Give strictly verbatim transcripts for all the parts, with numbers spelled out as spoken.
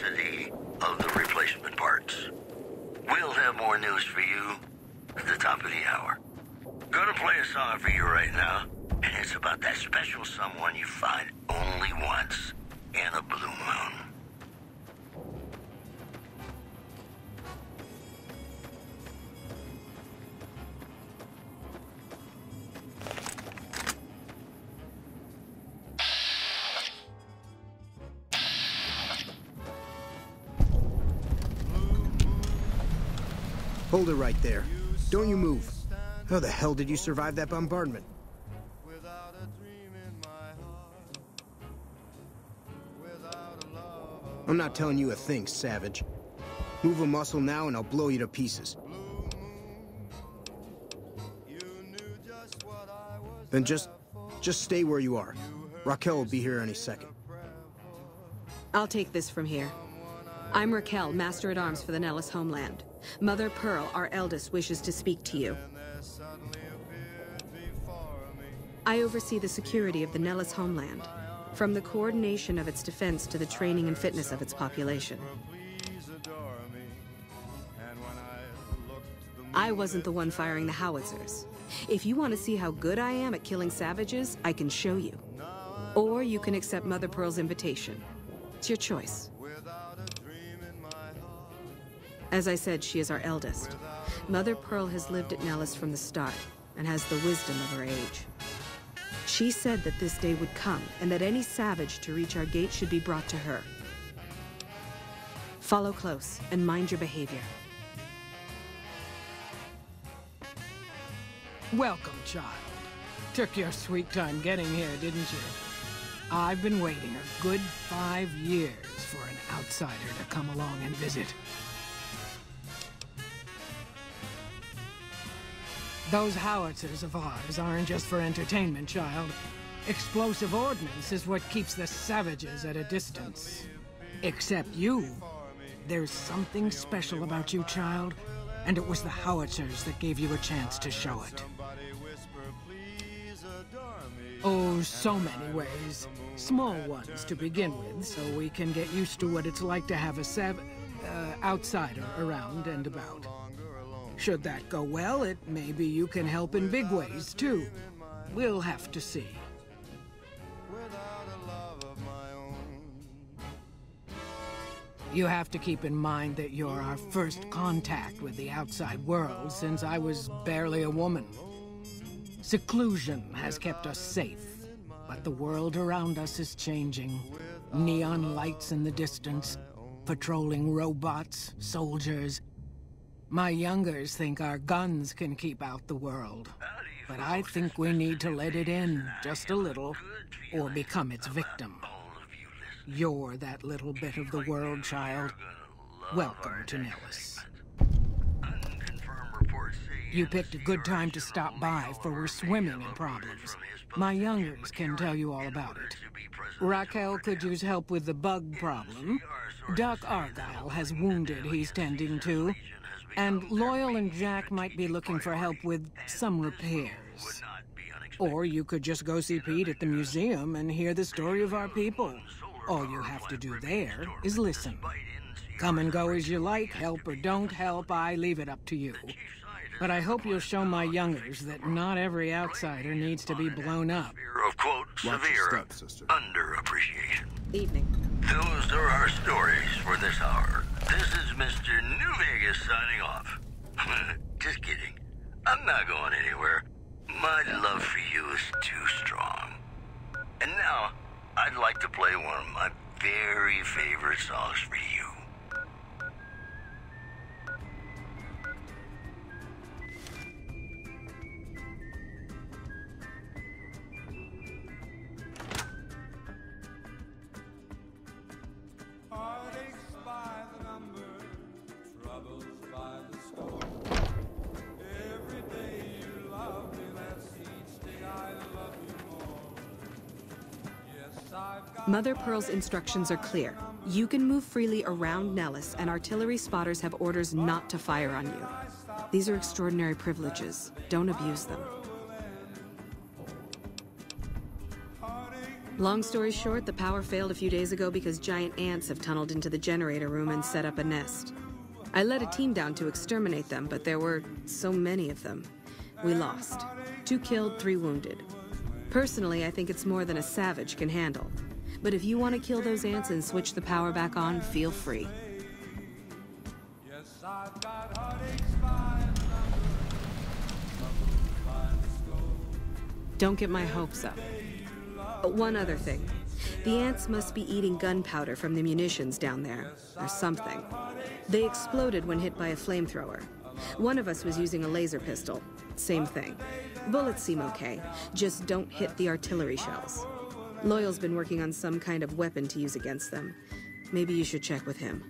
quantity of the replacement parts. We'll have more news for you at the top of the hour. Gonna play a song for you right now, and it's about that special someone you find only once in a blue moon. Hold it right there. Don't you move. How the hell did you survive that bombardment? I'm not telling you a thing, savage. Move a muscle now and I'll blow you to pieces. Then just... just stay where you are. Raquel will be here any second. I'll take this from here. I'm Raquel, Master-at-Arms for the Nellis homeland. Mother Pearl, our eldest, wishes to speak to you. I oversee the security of the Nellis homeland, from the coordination of its defense to the training and fitness of its population. I wasn't the one firing the howitzers. If you want to see how good I am at killing savages, I can show you. Or you can accept Mother Pearl's invitation. It's your choice. As I said, she is our eldest. Mother Pearl has lived at Nellis from the start and has the wisdom of her age. She said that this day would come and that any savage to reach our gate should be brought to her. Follow close and mind your behavior. Welcome, child. Took your sweet time getting here, didn't you? I've been waiting a good five years for an outsider to come along and visit. Those howitzers of ours aren't just for entertainment, child. Explosive ordnance is what keeps the savages at a distance. Except you. There's something special about you, child, and it was the howitzers that gave you a chance to show it. Oh, so many ways. Small ones to begin with, so we can get used to what it's like to have a sav... Uh, outsider around and about. Should that go well, it may be you can help in big ways, too. We'll have to see. You have to keep in mind that you're our first contact with the outside world since I was barely a woman. Seclusion has kept us safe, but the world around us is changing. Neon lights in the distance, patrolling robots, soldiers. My youngers think our guns can keep out the world, but I think we need to let it in just a little, or become its victim. You're that little bit of the world, child. Welcome to Nellis. You picked a good time to stop by, for we're swimming in problems. My youngers can tell you all about it. Raquel could use help with the bug problem. Duck Argyle has wounded he's tending to. And Loyal and Jack might be looking for help with some repairs. Or you could just go see Pete at the museum and hear the story of our people. All you have to do there is listen. Come and go as you like, help or don't help, I leave it up to you. But I hope you'll show my youngers that not every outsider needs to be blown up. Of quote, severe underappreciation. Evening. Those are our stories for this hour. This is Mister New Vegas signing off. Just kidding. I'm not going anywhere. My love for you is too strong. And now, I'd like to play one of my very favorite songs for you. Mother Pearl's instructions are clear. You can move freely around Nellis, and artillery spotters have orders not to fire on you. These are extraordinary privileges. Don't abuse them. Long story short, the power failed a few days ago because giant ants have tunneled into the generator room and set up a nest. I led a team down to exterminate them, but there were so many of them. We lost. Two killed, three wounded. Personally, I think it's more than a savage can handle. But if you want to kill those ants and switch the power back on, feel free. Don't get my hopes up. But one other thing. The ants must be eating gunpowder from the munitions down there, or something. They exploded when hit by a flamethrower. One of us was using a laser pistol. Same thing. Bullets seem okay, just don't hit the artillery shells. Loyal's been working on some kind of weapon to use against them. Maybe you should check with him.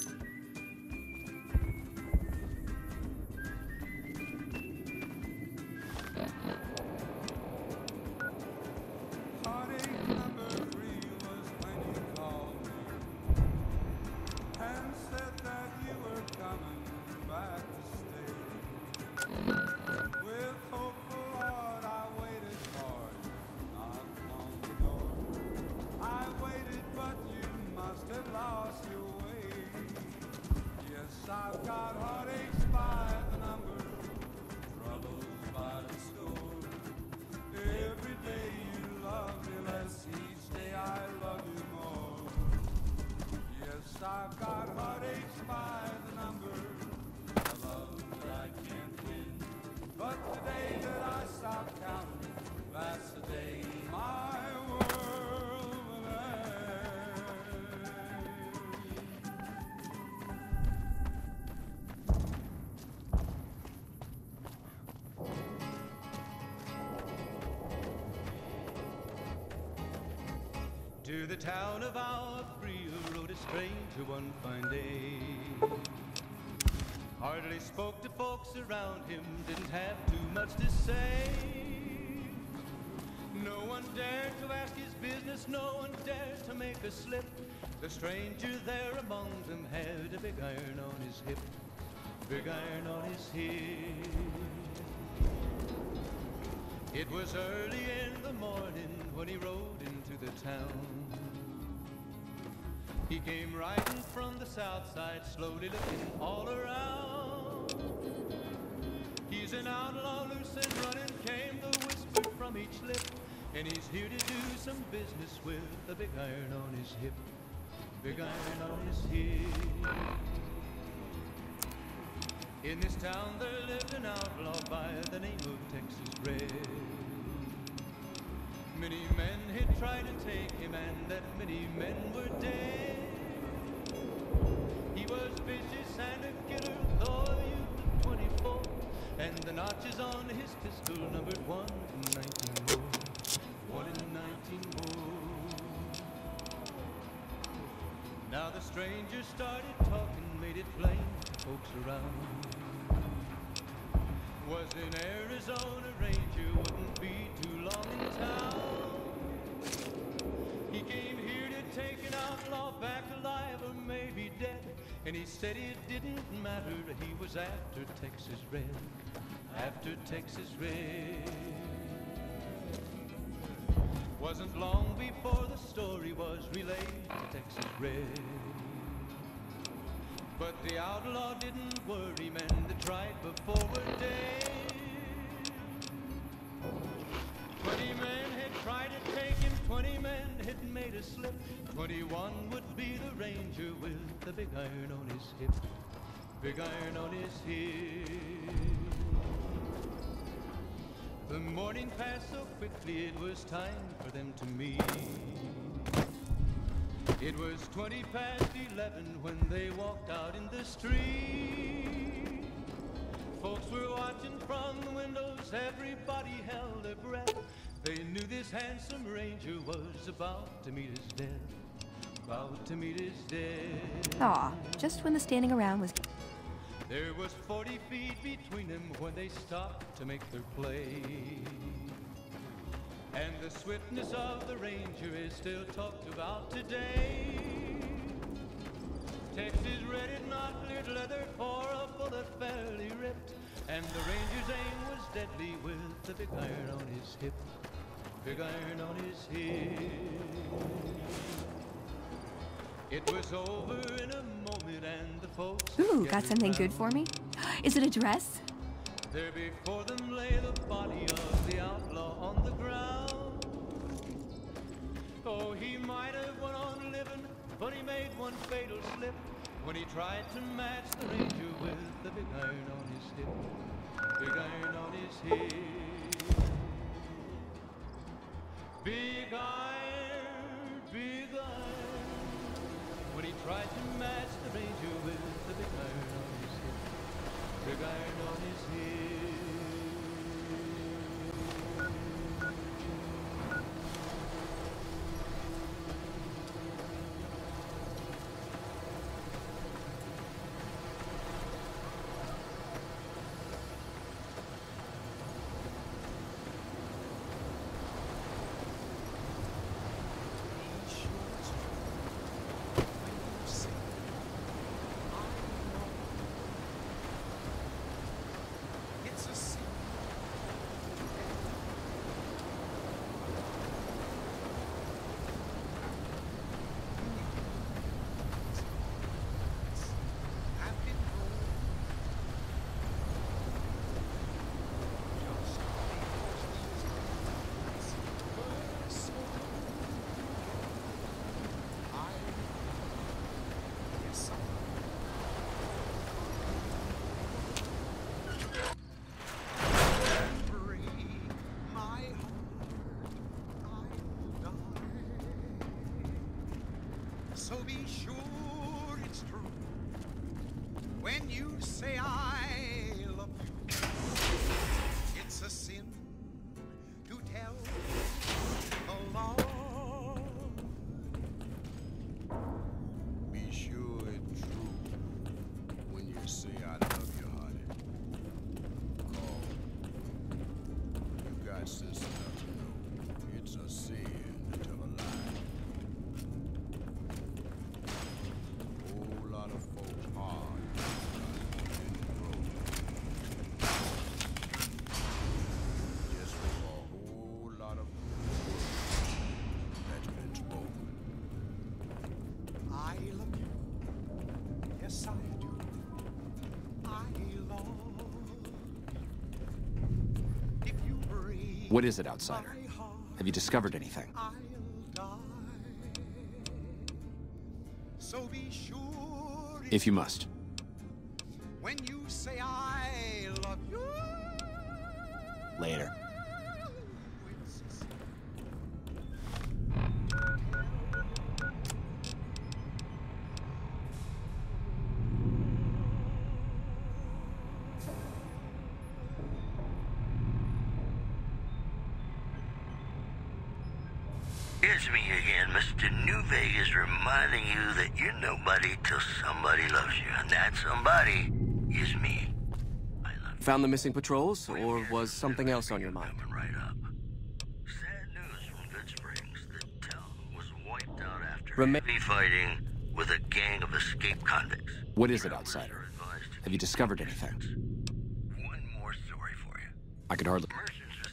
To the town of our free rode a stranger one fine day. Hardly spoke to folks around him, didn't have too much to say. No one dared to ask his business, no one dared to make a slip. The stranger there among them had a big iron on his hip, big iron on his hip. It was early in the morning when he rode into the town. He came riding from the south side, slowly looking all around. He's an outlaw, loose and running, came the whisper from each lip. And he's here to do some business with a big iron on his hip, big iron on his hip. In this town there lived an outlaw by the name of Texas Red. Many men had tried to take him, and that many men were dead. He was vicious and a killer, though a youth of twenty-four, and the notches on his pistol numbered one in nineteen more, one in nineteen more. Now the stranger started talking, made it plain to folks around. Was in Arizona Ranger, wouldn't be too long in town. He came here to take an outlaw back alive or maybe dead, and he said it didn't matter, he was after Texas Red, after Texas Red. Wasn't long before the story was relayed to Texas Red. But the outlaw didn't worry, men that tried before were dead. Twenty men had tried to take him, twenty men had made a slip. Twenty-one would be the ranger with the big iron on his hip, big iron on his hip. The morning passed so quickly, it was time for them to meet. It was twenty past eleven when they walked out in the street. Folks were watching from the windows, everybody held their breath. They knew this handsome ranger was about to meet his death, about to meet his death. Aw, just when the standing around was... There was forty feet between them when they stopped to make their play. And the swiftness of the ranger is still talked about today. Texas Red had not cleared leather for a bullet fairly ripped, and the ranger's aim was deadly with the big iron on his hip, big iron on his head. It was over in a moment and the folks Ooh, got something good for me? Is it a dress? There before them lay the body of the outlaw on the ground. Oh, he might have went on living, but he made one fatal slip when he tried to match the ranger with the big iron on his hip. Big iron on his head. Big iron, big iron. When he tried to match the ranger with the big iron on his hip. Big iron on his head. So be sure it's true when you say I love you. It's a sin to tell a lie. Be sure it's true when you say I love you, honey. Call. You got sense enough to know it's a sin to tell a lie. What is it, outsider? Have you discovered anything? So be sure If you must. when you say I love you. Later. It's me again, Mister New Vegas, reminding you that you're nobody till somebody loves you, and that somebody is me. I love you. Found the missing patrols, or was something else on your mind? Coming right up. Sad news from Good Springs. The town was wiped out after Rema- heavy fighting with a gang of escaped convicts. What is it, Travelers outsider? are advised to Have you keep discovered their anything? distance. One more story for you. I could hardly... Mercy